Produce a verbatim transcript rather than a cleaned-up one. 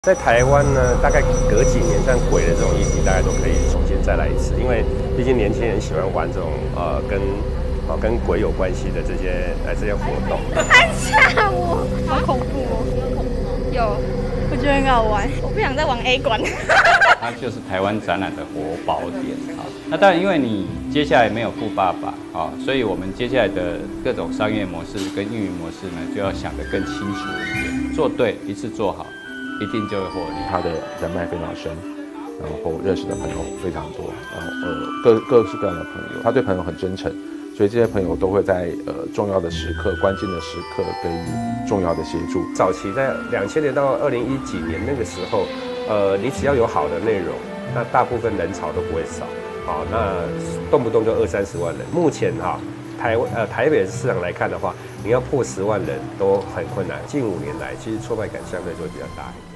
在台湾呢，大概隔几年，像鬼的这种议题，大概都可以重新再来一次，因为毕竟年轻人喜欢玩这种呃跟哦跟鬼有关系的这些呃这些活动。 他吓我，好恐怖哦！有恐怖吗？有，我觉得很好玩，我不想再玩 A 馆。 它就是台湾展览的活宝典啊。那当然，因为你接下来没有富爸爸啊，所以我们接下来的各种商业模式跟运营模式呢，就要想得更清楚一点，做对，一次做好。一定就会获利。 他的人脉非常深，然后认识的朋友非常多，然后呃各各式各样的朋友，他对朋友很真诚，所以这些朋友都会在呃重要的时刻、关键的时刻给予重要的协助。 早期在两千年到二零一几年那个时候，呃，你只要有好的内容，那大部分人潮都不会少，好，那动不动就二三十万人。目前哈。台湾呃台北市场来看的话，你要破十万人都很困难。近五年来，其实挫败感相对就会比较大一点。